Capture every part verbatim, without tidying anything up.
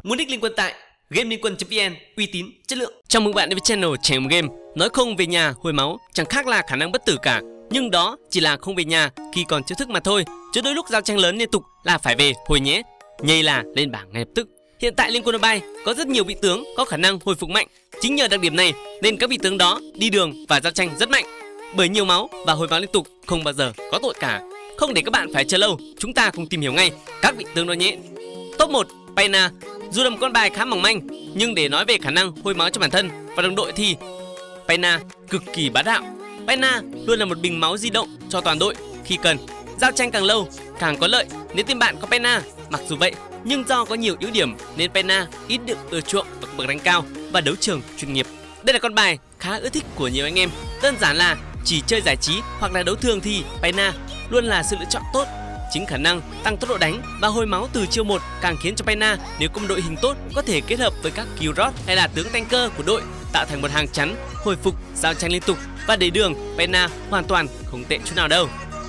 Muốn nick Liên Quân tại game liên quân chấm vn, uy tín, chất lượng. Chào mừng bạn đến với channel Trải nghiệm game. Nói không về nhà hồi máu chẳng khác là khả năng bất tử cả, nhưng đó chỉ là không về nhà khi còn chiêu thức mà thôi. Chứ đôi lúc giao tranh lớn liên tục là phải về hồi nhé. Nhây là lên bảng ngay lập tức. Hiện tại Liên Quân Mobile có rất nhiều vị tướng có khả năng hồi phục mạnh. Chính nhờ đặc điểm này nên các vị tướng đó đi đường và giao tranh rất mạnh. Bởi nhiều máu và hồi máu liên tục không bao giờ có tội cả. Không để các bạn phải chờ lâu, chúng ta cùng tìm hiểu ngay các vị tướng đó nhé. Top một, Payna. Dù là một con bài khá mỏng manh, nhưng để nói về khả năng hồi máu cho bản thân và đồng đội thì Payna cực kỳ bá đạo. Payna luôn là một bình máu di động cho toàn đội khi cần. Giao tranh càng lâu càng có lợi nếu team bạn có Payna. Mặc dù vậy, nhưng do có nhiều ưu điểm nên Payna ít được ưa chuộng ở bậc rank cao và đấu trường chuyên nghiệp. Đây là con bài khá ưa thích của nhiều anh em. Đơn giản là chỉ chơi giải trí hoặc là đấu thường thì Payna luôn là sự lựa chọn tốt. Chính khả năng tăng tốc độ đánh và hồi máu từ chiêu một càng khiến cho Payna nếu có một đội hình tốt có thể kết hợp với các kill rod hay là tướng tanker của đội tạo thành một hàng chắn hồi phục giao tranh liên tục và để đường. Payna hoàn toàn không tệ chút nào đâu.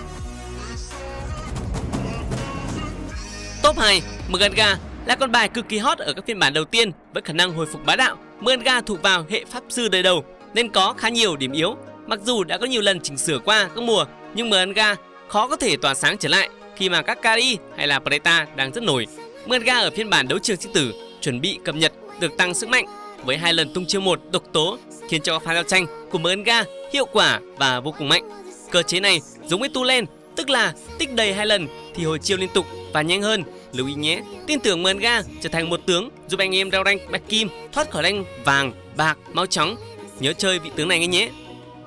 Top hai, Mganga là con bài cực kỳ hot ở các phiên bản đầu tiên với khả năng hồi phục bá đạo. Mganga thuộc vào hệ pháp sư đời đầu nên có khá nhiều điểm yếu. Mặc dù đã có nhiều lần chỉnh sửa qua các mùa, nhưng Mganga khó có thể tỏa sáng trở lại khi mà các carry hay là Preta đang rất nổi. Mganga ở phiên bản đấu trường sinh tử chuẩn bị cập nhật được tăng sức mạnh với hai lần tung chiêu một độc tố khiến cho pha giao tranh của Mganga hiệu quả và vô cùng mạnh. Cơ chế này giống với Tulen, tức là tích đầy hai lần thì hồi chiêu liên tục và nhanh hơn. Lưu ý nhé, tin tưởng Mganga trở thành một tướng giúp anh em leo rank bạch kim thoát khỏi rank vàng, bạc, máu chóng. Nhớ chơi vị tướng này nghe nhé.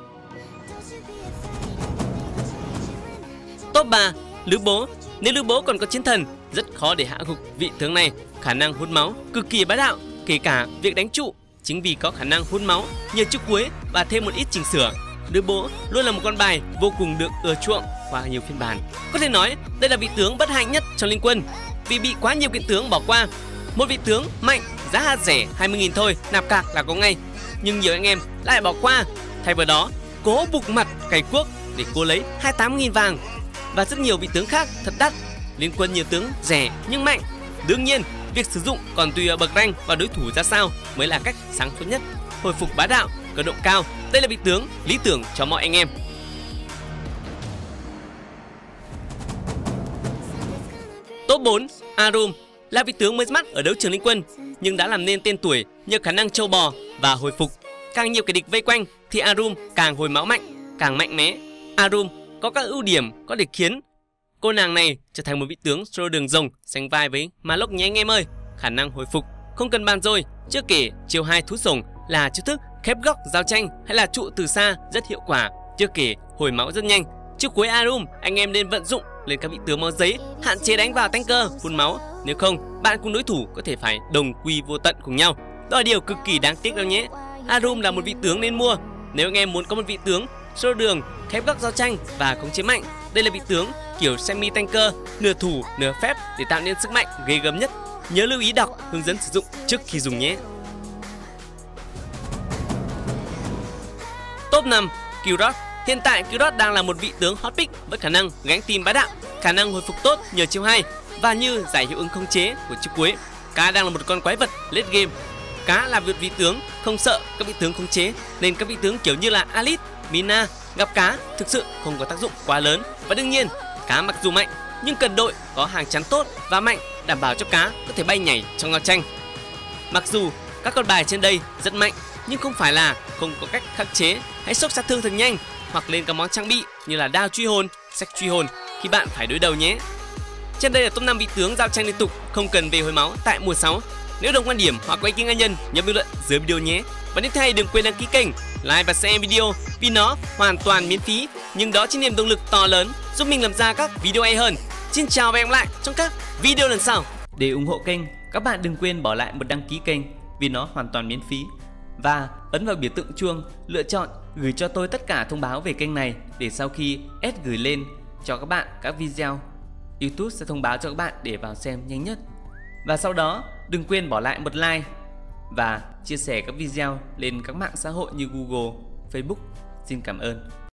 Top ba, Lữ Bố. Nếu Lữ Bố còn có chiến thần, rất khó để hạ gục vị tướng này. Khả năng hút máu cực kỳ bá đạo, kể cả việc đánh trụ. Chính vì có khả năng hút máu nhờ chiêu cuối và thêm một ít chỉnh sửa, Lữ Bố luôn là một con bài vô cùng được ưa chuộng qua nhiều phiên bản. Có thể nói đây là vị tướng bất hạnh nhất trong Liên Quân vì bị quá nhiều kiện tướng bỏ qua. Một vị tướng mạnh, giá rẻ hai mươi nghìn thôi, nạp cạc là có ngay, nhưng nhiều anh em lại bỏ qua. Thay vào đó cố bục mặt cày cuốc để cố lấy hai mươi tám nghìn vàng. Và rất nhiều vị tướng khác thật đắt. Liên Quân nhiều tướng rẻ nhưng mạnh. Đương nhiên việc sử dụng còn tùy ở bậc rank và đối thủ ra sao mới là cách sáng suốt nhất. Hồi phục bá đạo, cơ động cao, đây là vị tướng lý tưởng cho mọi anh em. Top bốn, Arum là vị tướng mới mắt ở đấu trường Liên Quân nhưng đã làm nên tên tuổi nhờ khả năng trâu bò và hồi phục. Càng nhiều kẻ địch vây quanh thì Arum càng hồi máu mạnh, càng mạnh mẽ. Arum có các ưu điểm có thể khiến cô nàng này trở thành một vị tướng solo đường rồng sánh vai với Malok nhé anh em ơi. Khả năng hồi phục không cần bàn rồi, chưa kể chiêu hai thú sổng là chiêu thức khép góc giao tranh hay là trụ từ xa rất hiệu quả, chưa kể hồi máu rất nhanh. Chiêu cuối Arum anh em nên vận dụng lên các vị tướng máu giấy, hạn chế đánh vào tanker phun máu, nếu không bạn cùng đối thủ có thể phải đồng quy vô tận cùng nhau. Đó là điều cực kỳ đáng tiếc đâu nhé. Arum là một vị tướng nên mua nếu anh em muốn có một vị tướng solo đường khép góc giao tranh và khống chế mạnh. Đây là vị tướng kiểu semi tanker, nửa thủ nửa phép để tạo nên sức mạnh ghê gớm nhất. Nhớ lưu ý đọc hướng dẫn sử dụng trước khi dùng nhé. Top năm, Killrod. Hiện tại Killrod đang là một vị tướng hot pick với khả năng gánh team bá đạo, khả năng hồi phục tốt nhờ chiêu hai và như giải hiệu ứng khống chế của chiêu cuối. Cá đang là một con quái vật late game. Cá là một vị tướng không sợ các vị tướng khống chế nên các vị tướng kiểu như là Alice, Mina gặp cá thực sự không có tác dụng quá lớn. Và đương nhiên cá mặc dù mạnh nhưng cần đội có hàng chắn tốt và mạnh đảm bảo cho cá có thể bay nhảy trong giao tranh. Mặc dù các con bài trên đây rất mạnh nhưng không phải là không có cách khắc chế hay sốc sát thương thật nhanh hoặc lên các món trang bị như là đao truy hồn, sách truy hồn khi bạn phải đối đầu nhé. Trên đây là top năm vị tướng giao tranh liên tục không cần về hồi máu tại mùa sáu. Nếu đồng quan điểm hoặc có ý kiến cá nhân nhớ bình luận dưới video nhé. Và tiếp theo đừng quên đăng ký kênh, like và share video vì nó hoàn toàn miễn phí nhưng đó chính niềm động lực to lớn giúp mình làm ra các video hay hơn. Xin chào và hẹn gặp lại trong các video lần sau. Để ủng hộ kênh, các bạn đừng quên bỏ lại một đăng ký kênh vì nó hoàn toàn miễn phí. Và ấn vào biểu tượng chuông, lựa chọn gửi cho tôi tất cả thông báo về kênh này để sau khi ét gửi lên cho các bạn các video, YouTube sẽ thông báo cho các bạn để vào xem nhanh nhất. Và sau đó đừng quên bỏ lại một like và chia sẻ các video lên các mạng xã hội như Google, Facebook. Xin cảm ơn.